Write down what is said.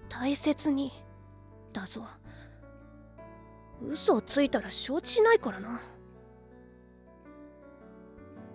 大切にだぞ。嘘をついたら承知しないからな。